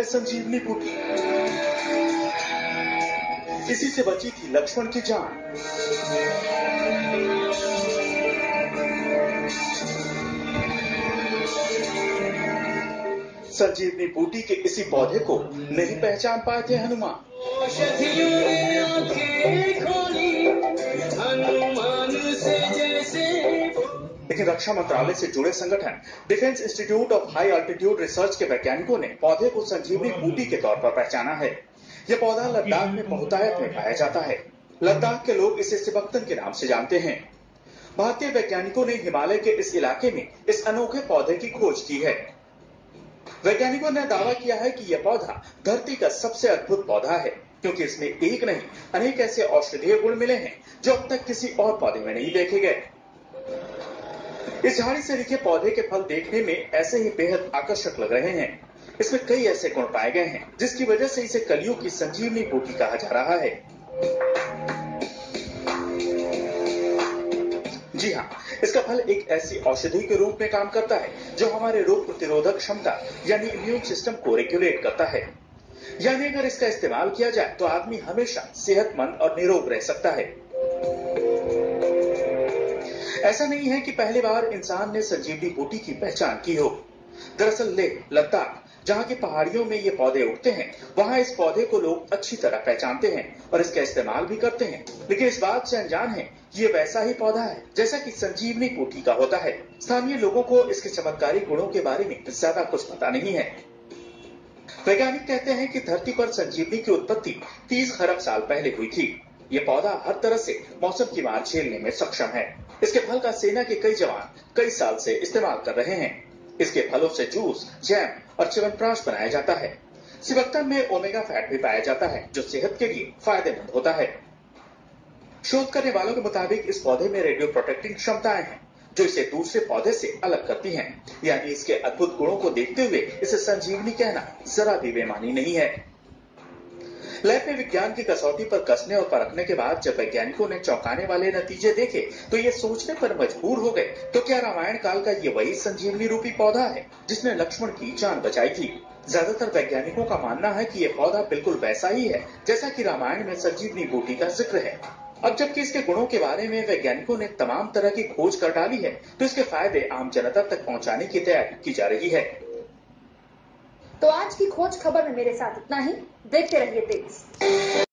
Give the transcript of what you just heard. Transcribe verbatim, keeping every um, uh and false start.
संजीवनी बूटी। इसी से बची थी लक्ष्मण की जान। संजीवनी बूटी के इसी पौधे को नहीं पहचान पाए थे हनुमान। लेकिन रक्षा मंत्रालय से जुड़े संगठन defence institute of high altitude research के वैज्ञानिकों ने पौधे को संजीवनी बूटी के तौर पर पहचाना है। यह पौधा लद्दाख में बहुतायत में पाया जाता है। लद्दाख के लोग इसे सी बकथॉर्न के नाम से जानते हैं। भारतीय वैज्ञानिकों ने हिमालय के इस इलाके में इस अनोखे पौधे की खोज की है। वैज्ञानिकों ने दावा किया है कि यह पौधा धरती का सबसे अद्भुत पौधा है, क्योंकि इसमें एक नहीं अनेक ऐसे औषधीय गुण मिले हैं जो अब तक किसी और पौधे में नहीं देखे गए। इस झाड़ी से लिखे पौधे के फल देखने में ऐसे ही बेहद आकर्षक लग रहे हैं। इसमें कई ऐसे गुण पाए गए हैं जिसकी वजह से इसे कलियों की संजीवनी बूटी कहा जा रहा है। जी हाँ, इसका फल एक ऐसी औषधि के रूप में काम करता है जो हमारे रोग प्रतिरोधक क्षमता यानी इम्यून सिस्टम को रेगुलेट करता है। यानी अगर इसका इस्तेमाल किया जाए तो आदमी हमेशा सेहतमंद और निरोग रह सकता है। ऐसा नहीं है कि पहली बार इंसान ने संजीवनी बूटी की पहचान की हो। दरअसल लेह लद्दाख जहाँ की पहाड़ियों में ये पौधे उगते हैं, वहाँ इस पौधे को लोग अच्छी तरह पहचानते हैं और इसका इस्तेमाल भी करते हैं। लेकिन इस बात से अनजान है ये वैसा ही पौधा है जैसा कि संजीवनी बूटी का होता है। स्थानीय लोगों को इसके चमत्कारी गुणों के बारे में ज्यादा कुछ पता नहीं है। वैज्ञानिक कहते हैं कि धरती पर संजीवनी की उत्पत्ति तीस खरब साल पहले हुई थी। ये पौधा हर तरह से मौसम की मार झेलने में सक्षम है। इसके फल का सेना के कई जवान कई साल से इस्तेमाल कर रहे हैं। इसके फलों से जूस, जैम और च्यवनप्राश बनाया जाता है। सी बकथॉर्न में ओमेगा फैट भी पाया जाता है जो सेहत के लिए फायदेमंद होता है। शोध करने वालों के मुताबिक इस पौधे में रेडियो प्रोटेक्टिंग क्षमताएं हैं जो इसे दूसरे पौधे से अलग करती हैं। यानी इसके अद्भुत गुणों को देखते हुए इसे संजीवनी कहना जरा भी बेमानी नहीं है। लैब में विज्ञान की कसौटी पर कसने और परखने के बाद जब वैज्ञानिकों ने चौंकाने वाले नतीजे देखे तो ये सोचने पर मजबूर हो गए, तो क्या रामायण काल का ये वही संजीवनी रूपी पौधा है जिसने लक्ष्मण की जान बचाई थी? ज्यादातर वैज्ञानिकों का मानना है कि ये पौधा बिल्कुल वैसा ही है जैसा कि रामायण में संजीवनी बूटी का जिक्र है। अब जबकि इसके गुणों के बारे में वैज्ञानिकों ने तमाम तरह की खोज कर डाली है, तो इसके फायदे आम जनता तक पहुंचाने की तैयारी की जा रही है। तो आज की खोज खबर में मेरे साथ इतना ही। देखते रहिए तेज।